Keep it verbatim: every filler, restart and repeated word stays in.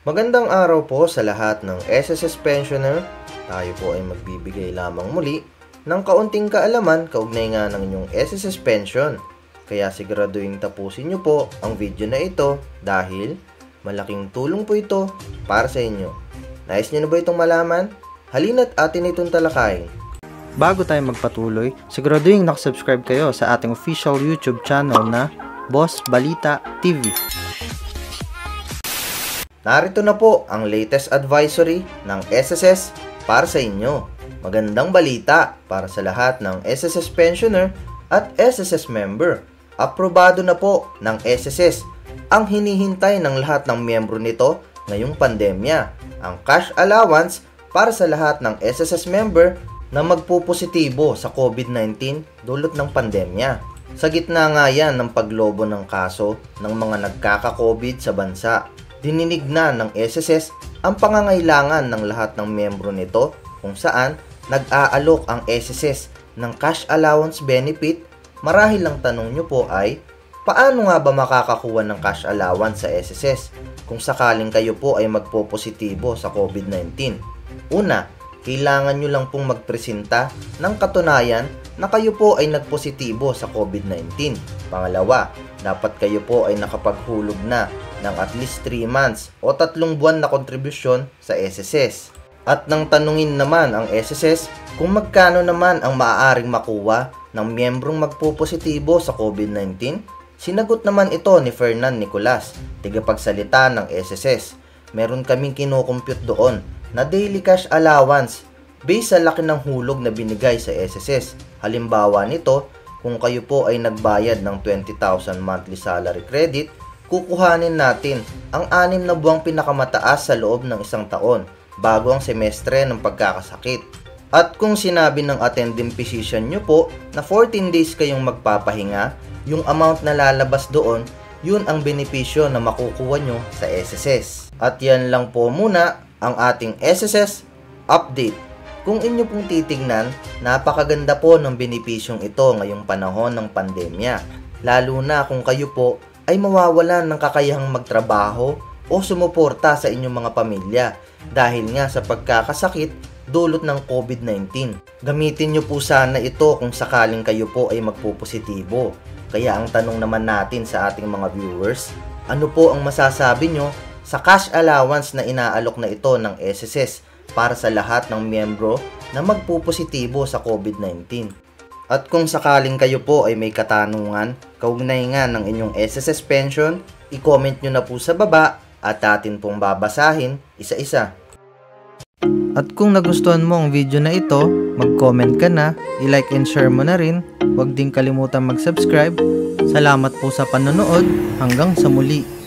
Magandang araw po sa lahat ng S S S pensioner. Tayo po ay magbibigay lamang muli ng kaunting kaalaman kaugnay nga ng inyong S S S pension. Kaya siguraduhin tapusin nyo po ang video na ito dahil malaking tulong po ito para sa inyo. Nais nyo na ba itong malaman? Halina't atin itong talakayin. Bago tayo magpatuloy, siguraduhin nakasubscribe kayo sa ating official YouTube channel na Boss Balita T V. Narito na po ang latest advisory ng S S S para sa inyo. Magandang balita para sa lahat ng S S S pensioner at S S S member. Aprubado na po ng S S S ang hinihintay ng lahat ng miyembro nito ngayong pandemya, ang cash allowance para sa lahat ng S S S member na magpupositibo sa COVID nineteen dulot ng pandemya. Sa gitna nga yan ng paglobo ng kaso ng mga nagkaka-COVID sa bansa, dininig na ng S S S ang pangangailangan ng lahat ng miyembro nito kung saan nag-aalok ang S S S ng cash allowance benefit. Marahil ang tanong nyo po ay, paano nga ba makakakuha ng cash allowance sa S S S kung sakaling kayo po ay magpopositibo sa COVID nineteen? Una, kailangan nyo lang pong magpresenta ng katunayan na kayo po ay nagpositibo sa COVID nineteen. Pangalawa, dapat kayo po ay nakapaghulog na ng at least three months o tatlong buwan na kontribusyon sa S S S. At nang tanungin naman ang S S S kung magkano naman ang maaaring makuha ng miyembrong magpupositibo sa COVID nineteen, sinagot naman ito ni Fernan Nicolas, tagapagsalita ng S S S. Meron kaming kinukompute doon na daily cash allowance based sa laki ng hulog na binigay sa S S S. Halimbawa nito, kung kayo po ay nagbayad ng twenty thousand monthly salary credit, kukuhanin natin ang anim na buwang pinakamataas sa loob ng isang taon bago ang semestre ng pagkakasakit. At kung sinabi ng attending physician nyo po na fourteen days kayong magpapahinga, yung amount na lalabas doon, yun ang benepisyo na makukuha nyo sa S S S. At yan lang po muna ang ating S S S update. Kung inyo pong titignan, napakaganda po ng benepisyong ito ngayong panahon ng pandemya. Lalo na kung kayo po ay mawawalan ng kakayahang magtrabaho o sumuporta sa inyong mga pamilya dahil nga sa pagkakasakit dulot ng COVID nineteen. Gamitin nyo po sana ito kung sakaling kayo po ay magpupositibo. Kaya ang tanong naman natin sa ating mga viewers, ano po ang masasabi nyo sa cash allowance na inaalok na ito ng S S S para sa lahat ng miyembro na magpupositibo sa COVID nineteen? At kung sakaling kayo po ay may katanungan kaugnay nga ng inyong S S S pension, i-comment nyo na po sa baba at atin pong babasahin isa-isa. At kung nagustuhan mo ang video na ito, mag-comment ka na, i-like and share mo na rin. Huwag din kalimutan mag-subscribe. Salamat po sa panonood. Hanggang sa muli.